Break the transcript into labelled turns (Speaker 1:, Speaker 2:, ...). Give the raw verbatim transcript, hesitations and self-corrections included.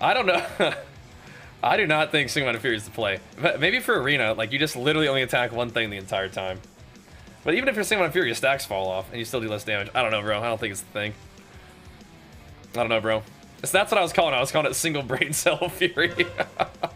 Speaker 1: I don't know. I do not think Single Minded Fury is the play. But maybe for Arena, like, you just literally only attack one thing the entire time. But even if you're Single Minded Fury, your stacks fall off, and you still do less damage. I don't know, bro. I don't think it's the thing. I don't know, bro. So that's what I was calling it. I was calling it Single Brain Cell Fury.